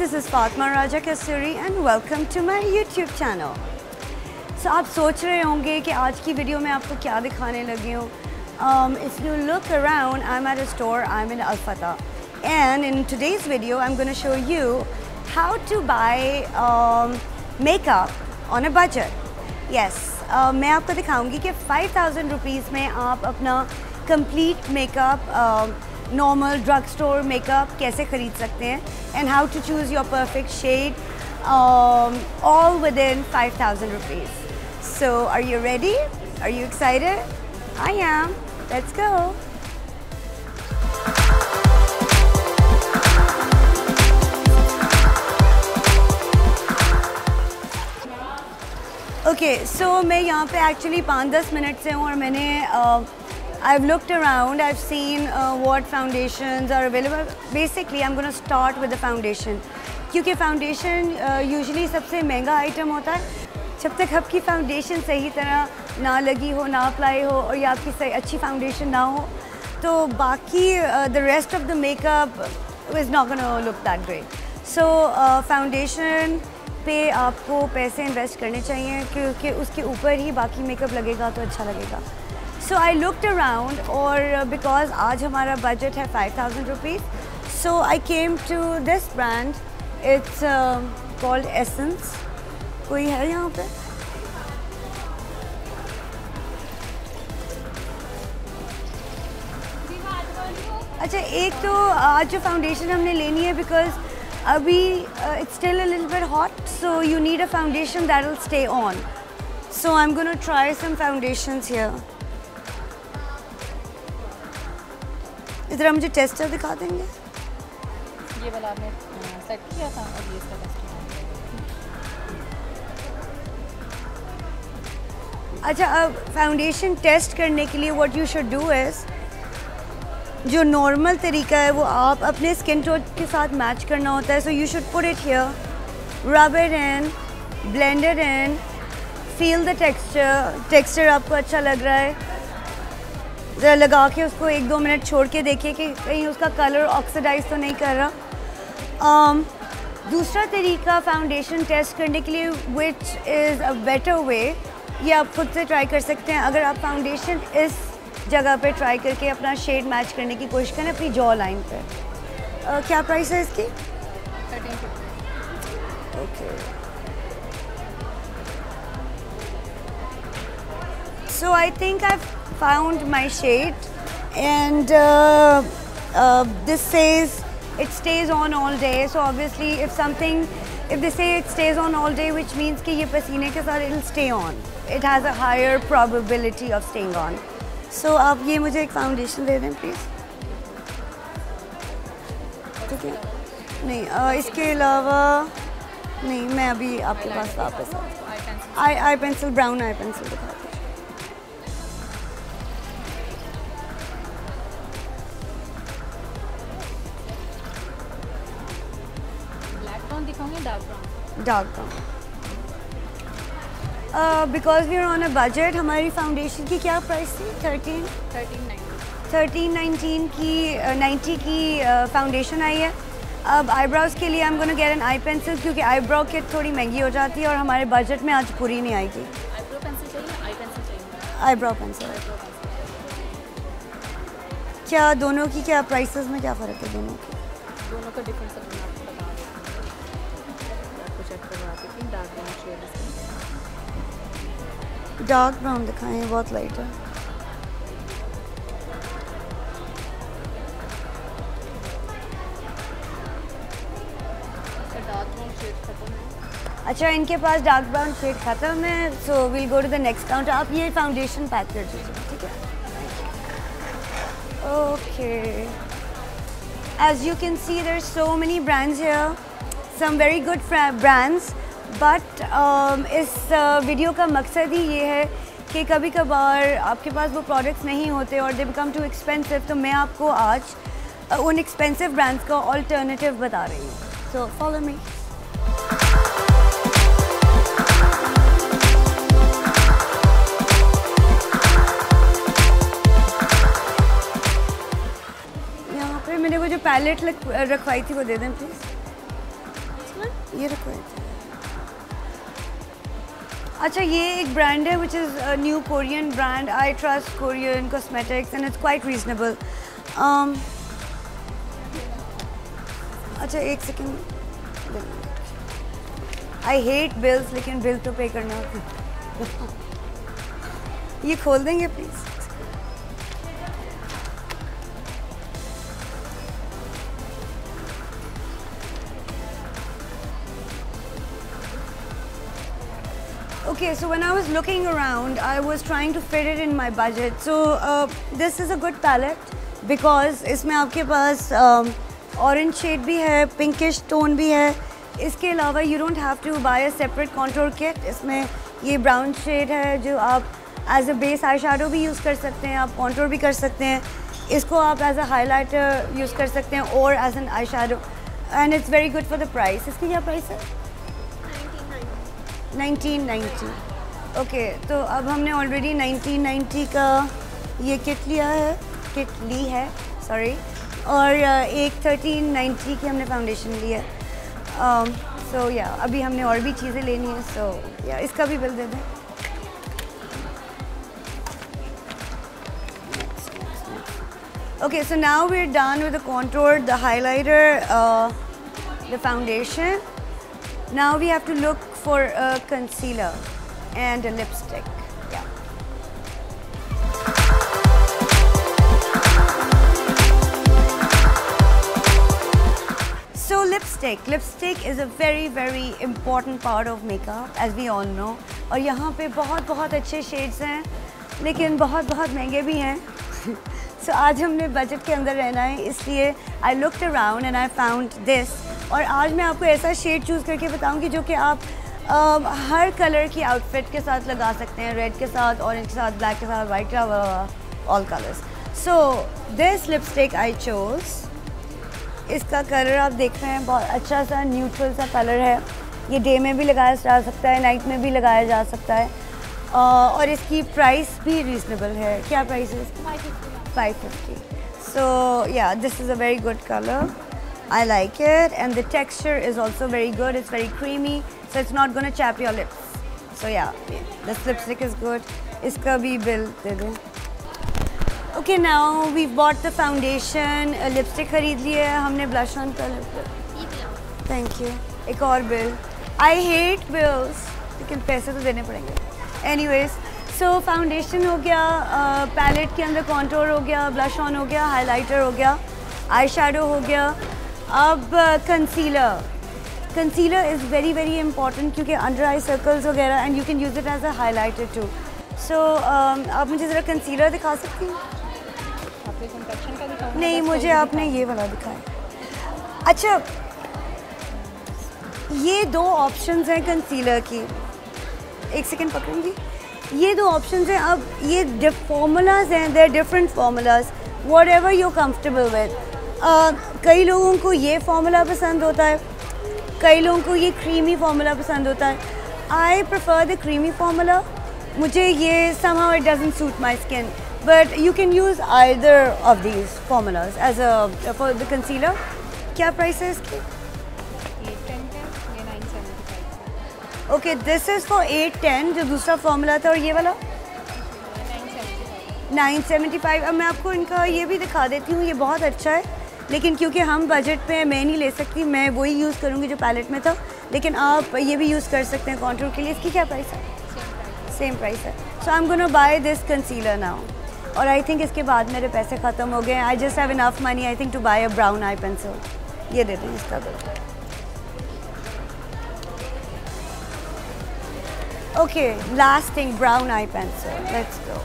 this is Fatima Raja Kasuri and welcome to my YouTube channel. So आप सोच रहे होंगे कि आज की वीडियो में आपको क्या दिखाने लगी हूँ. If you look around, I'm at a store, I'm in Al-Fatah. And in today's video, I'm going to show you how to buy makeup on a budget. Yes, मैं आपको दिखाऊंगी कि 5000 rupees में आप अपना complete makeup, normal drugstore makeup कैसे खरीद सकते हैं and how to choose your perfect shade, all within 5000 rupees. So, are you ready? Are you excited? I am. Let's go. Okay, so मैं यहाँ पे actually 5-10 मिनट से हूँ और मैंने I've looked around, I've seen what foundations are available. Basically, I'm going to start with the foundation. क्योंकि foundation usually सबसे महंगा item होता है. जब तक आपकी फाउंडेशन सही तरह ना लगी हो, ना अप्लाई हो और या आपकी सही अच्छी फाउंडेशन ना हो, तो बाकी the rest of the makeup is not going to look that great. So foundation पे आपको पैसे इन्वेस्ट करने चाहिए क्योंकि उसके ऊपर ही बाकी मेकअप लगेगा तो अच्छा लगेगा. So I looked around और because आज हमारा budget है 5000 rupees, so I came to this brand. It's called Essence. कोई है यहाँ पे? अच्छा, एक तो आज जो फाउंडेशन हमने लेनी है because अभी it's still a little bit hot, so you need a foundation that will stay on. So I'm going to try some foundations here. इधर मुझे टेस्टर दिखा देंगे? ये वाला आपने सेट किया था और ये इसका टेस्टर. अच्छा, अब फाउंडेशन टेस्ट करने के लिए what you should do is, जो नॉर्मल तरीका है वो आप अपने स्किन टोन के साथ मैच करना होता है. So you should put it here, rub it in, blend it in, feel the texture. Texture आपको अच्छा लग रहा है, ज़रा लगा के उसको 1-2 मिनट छोड़ के देखिए कि कहीं उसका कलर ऑक्सीडाइज तो नहीं कर रहा. दूसरा तरीका फाउंडेशन टेस्ट करने के लिए which is a better way, ये आप खुद से ट्राई कर सकते हैं. अगर आप फाउंडेशन इस जगह पे ट्राई करके अपना शेड मैच करने की कोशिश करें अपनी जॉ लाइन पे. क्या प्राइस है इसकी? 1350. Okay. So I think I've found my shade and this says it stays on all day. So obviously if they say it stays on all day, which means कि ये पसीने के साथ it'll stay on. It has a higher probability of staying on. So आप ये मुझे एक foundation दे दें प्लीज़. ठीक है? नहीं, इसके अलावा नहीं, मैं अभी आपके पास वापस eye pencil, brown eye pencil दिखाती हूँ. ब्लैक ब्राउन दिखाऊंगी, dark brown? Dark brown. Because we are on a budget. हमारी फाउंडेशन की क्या प्राइस थी? 1319 की 90 की फाउंडेशन आई है. अब आईब्राउज़ के लिए I am gonna get an eye pencil क्योंकि आईब्राउ किट थोड़ी महंगी हो जाती है और हमारे बजट में आज पूरी नहीं आएगी. आईब्रो पेंसिल चाहिए, आई पेंसिल चाहिए? Eyebrow pencil. क्या दोनों की क्या प्राइसेस में क्या फ़र्क है? दोनों का डिफरेंस मैं आपको बता देती हूँ. आपको चेक करवाती हूँ. डार्क ब्राउन शेड इसकी. डार्क ब्राउन दिखाएं, बहुत लाइट है. डार्क ब्राउन शेड खत्म है. अच्छा, इनके पास डार्क ब्राउन शेड ख़त्म है. So we'll go to the next counter. आप ये फाउंडेशन पैक कर दीजिए. ठीक है? Okay. As you can see, there's so many brands here, some very good brands. But इस वीडियो का मकसद ही ये है कि कभी कभार आपके पास वो प्रोडक्ट्स नहीं होते और दे बिकम टू एक्सपेंसिव. तो मैं आपको आज उन एक्सपेंसिव ब्रांड्स का ऑल्टरनेटिव बता रही हूँ. So follow me. यहाँ पे मैंने वो जो पैलेट रखवाई थी वो दे दें प्लीज़. ये रखो। अच्छा, ये एक ब्रांड है which is a new Korean brand. I trust Korean cosmetics and it's quite reasonable. अच्छा एक सेकेंड, I hate bills लेकिन बिल तो पे करना होता है। ये खोल देंगे please? Okay, so when I was looking around, I was trying to fit it in my budget. So this is a good palette because इसमें आपके पास orange shade भी है, pinkish tone भी है. इसके अलावा you don't have to buy a separate contour kit. इसमें ये brown shade है जो आप as a base eyeshadow भी use कर सकते हैं, आप contour भी कर सकते हैं. इसको आप as a highlighter use कर सकते हैं or as an eyeshadow. And it's very good for the price. इसकी क्या price है? 1990. ओके, तो अब हमने ऑलरेडी 1990 का ये किट लिया है, सॉरी, और एक 1390 की हमने फाउंडेशन ली है. सो या अभी हमने और भी चीज़ें लेनी है. सो या इसका भी बिल दे दें. Okay, so now we are done with the contour, the highlighter, the foundation. Now we have to look for a concealer and a lipstick. Yeah. So lipstick is a very important part of makeup, as we all know. और यहाँ पे बहुत अच्छे shades हैं, लेकिन बहुत महंगे भी हैं. So आज हमने बजट के अंदर रहना है, इसलिए I looked around and I found this. और आज मैं आपको ऐसा शेड चूज़ करके बताऊंगी जो कि आप हर कलर की आउटफिट के साथ लगा सकते हैं. रेड के साथ, ऑरेंज के साथ, ब्लैक के साथ, वाइट का, all colours. So this lipstick I chose. इसका कलर आप देख रहे हैं, बहुत अच्छा सा न्यूट्रल सा कलर है. ये डे में भी लगाया जा सकता है, नाइट में भी लगाया जा सकता है. और इसकी प्राइस भी रीज़नेबल है. क्या प्राइस है इसकी? 550. So yeah this is a very good colour. I like it, and the texture is also very good. It's very creamy, so it's not going to chap your lips. So yeah, this lipstick is good. Iska bhi bill de do. Okay, now we've bought the foundation, lipstick खरीद ली है, हमने blush on कर लिया. Thank you. एक और bill. I hate bills, लेकिन पैसे तो देने पड़ेंगे. Anyways, so foundation हो गया, palette के अंदर contour हो गया, blush on हो गया, highlighter हो गया, eyeshadow हो गया. अब कंसीलर इज़ वेरी इंपॉर्टेंट क्योंकि अंडर आई सर्कल्स वगैरह, and you can use it as a highlighter too. So आप मुझे ज़रा कंसीलर दिखा सकती हैं? नहीं, मुझे आपने ये वाला दिखाया. अच्छा, ये दो ऑप्शंस हैं कंसीलर की. एक सेकेंड पकड़ूंगी. ये दो ऑप्शंस हैं. अब ये फॉर्मूलाज हैं, there different formulas, whatever you comfortable with. कई लोगों को ये फार्मूला पसंद होता है, कई लोगों को ये क्रीमी फार्मूला पसंद होता है. I prefer the creamy formula. मुझे ये somehow it doesn't suit my skin, but you can use either of these formulas as a for the concealer. क्या प्राइस है इसकी? 810 ये 975. ओके, दिस इज़ फॉर 810 जो दूसरा फार्मूला था, और ये वाला 975. अब मैं आपको इनका ये भी दिखा देती हूँ. ये बहुत अच्छा है, लेकिन क्योंकि हम बजट पे हैं, मैं नहीं ले सकती. मैं वही यूज़ करूँगी जो पैलेट में था, लेकिन आप ये भी यूज़ कर सकते हैं कॉन्टूर के लिए. इसकी क्या प्राइस है? सेम प्राइस है. So I am gonna buy this concealer now. और आई थिंक इसके बाद मेरे पैसे ख़त्म हो गए. I just have enough money I think to buy a brown eye pencil. ये दे दें इसका bill. Okay, last thing, brown eye pencil. Let's go.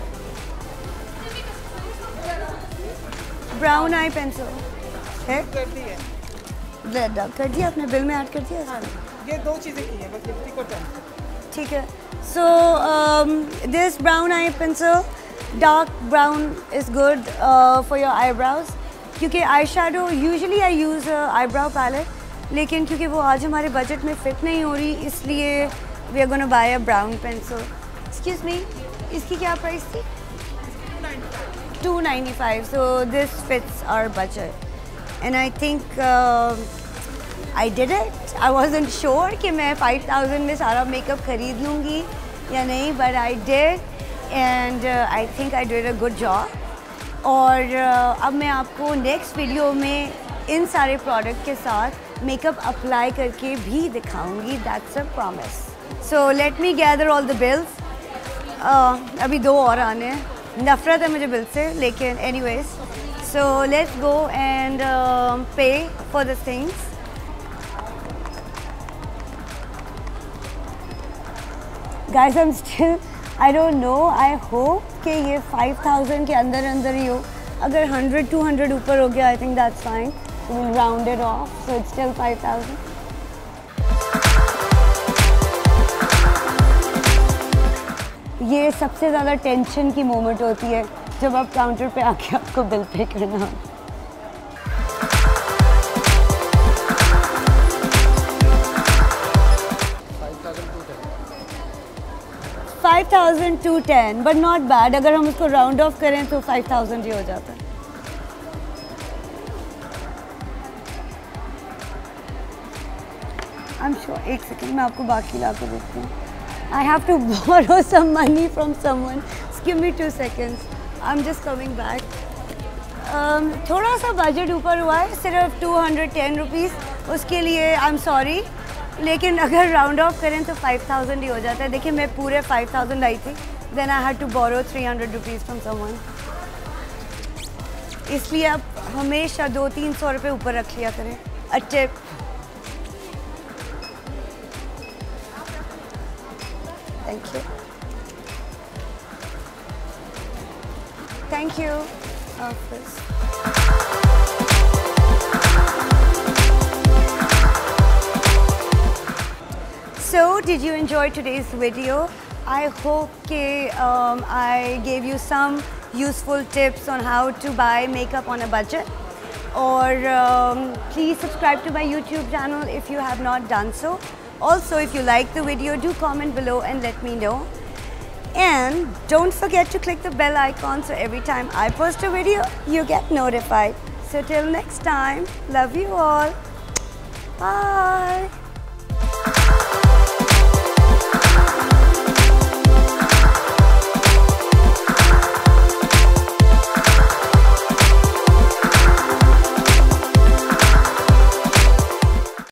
Brown eye pencil है, कर दिया आपने, बिल में ऐड कर दिया. हाँ, ये दो चीज़ें की हैं, बस लिपस्टिक और पेंसिल. ठीक है. So this brown eye pencil, dark brown is good for your eyebrows. क्योंकि eyeshadow usually I use eyebrow palette, लेकिन क्योंकि वो आज हमारे बजट में फ़िट नहीं हो रही, इसलिए we are gonna buy a brown pencil. Excuse me, इसकी क्या प्राइस थी? 295. So this fits our budget, and I think I did it. I wasn't sure कि मैं 5000 में सारा मेकअप खरीद लूँगी या नहीं, but I did and I think I did a good job. और अब मैं आपको नेक्स्ट वीडियो में इन सारे प्रोडक्ट के साथ मेकअप अप्लाई करके भी दिखाऊंगी. That's a promise. So let me gather all the bills. अभी 2 और आने हैं. नफरत है मुझे बिल से, लेकिन anyways. So let's go and pay for the things. Guys I am still, I don't know, I hope कि ये 5000 के अंदर अंदर ही हो. अगर 100-200 ऊपर हो गया, I think that's fine. We'll round it off, so it's still 5000. ये सबसे ज़्यादा टेंशन की मोमेंट होती है जब आप काउंटर पे आके आपको बिल पे करना हो. $5,210, but not bad. अगर हम उसको राउंड ऑफ करें तो 5000 ही हो जाता है. I'm sure. एक सेकेंड, मैं आपको बाकी ला के देखती हूँ. I have to borrow some money from someone. Just give me 2 seconds. I'm just coming back. थोड़ा सा बजट ऊपर हुआ है, सिर्फ 210 रुपीज़. उसके लिए I'm sorry. लेकिन अगर राउंड ऑफ करें तो 5000 ही हो जाता है. देखिए मैं पूरे 5000 आई थी. Then I had to borrow 300 rupees from someone. इसलिए आप हमेशा 200-300 रुपये ऊपर रख लिया करें. A tip. Thank you. Thank you. Office. So, did you enjoy today's video? I hope I gave you some useful tips on how to buy makeup on a budget. Or please subscribe to my YouTube channel if you have not done so. Also, if you like the video, do comment below and let me know. And don't forget to click the bell icon so every time I post a video, you get notified. So till next time, love you all. Bye.